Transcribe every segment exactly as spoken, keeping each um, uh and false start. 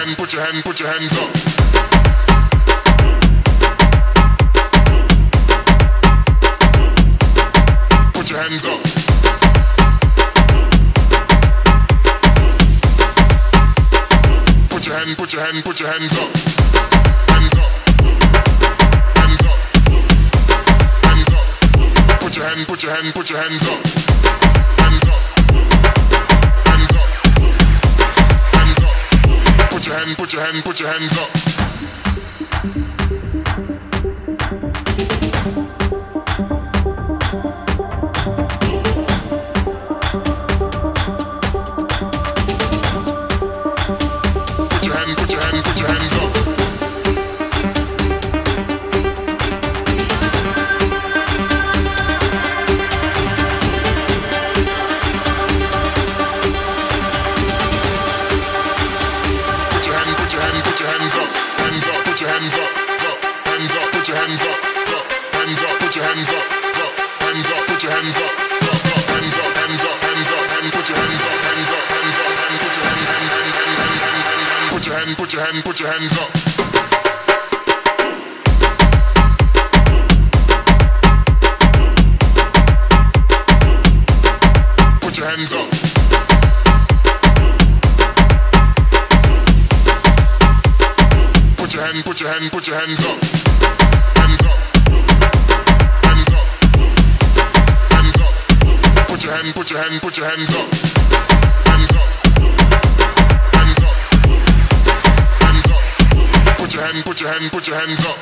hand, put your hand, put your hands up. Put your hands up. Put your hand, put your hand, put your hands up. Hands up. Hands up. Hands up. Put your hand, put your hand, put your hands up. Hands up. Hands up. Hands up. Put your hand, put your hand, put your hands up. Hands up, up, hands up, put your hands up, up, hands up, put your hands up, up, hands up, put your hands up, up, up, hands up, hands up, hands up, and put your hands up, hands up, hands up, and put your hand, hand, hand, hand, hand, hand, hand, put your hand, put your hand, put your hands up. Put your hands up. Put your hand, put your hand, put your hands up. Hands up. Hands up. Hands up. Put your hand, put your hand, put your hands up. Hands up. Hands up. Hands up. Put your hand, put your hand, put your hands up.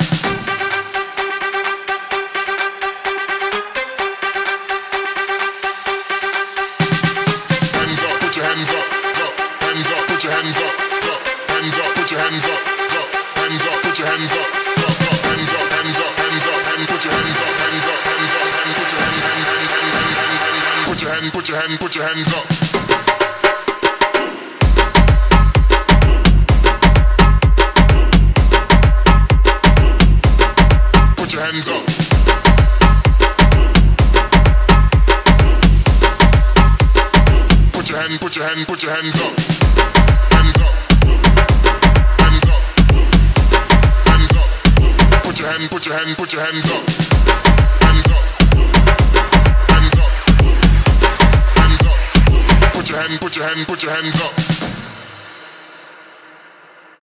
Hands up, put your hands up. Up. Hands up, put your hands up. Up. Hands up, put your hands up. Up. Hands up, put your hands up, up, up, hands up, hands up, hands up, and put your hands up, hands up, hands up, and put your hand, hand, hand, hand, hand, hand, hand, hand, put your hand, put your hand, put your hands up. Put your hands up. Put your hand, put your hand, put your hands up. Hands up. Put your hand, put your hand, put your hands up. Hands up. Hands up. Hands up. Put your hand, put your hand, put your hands up.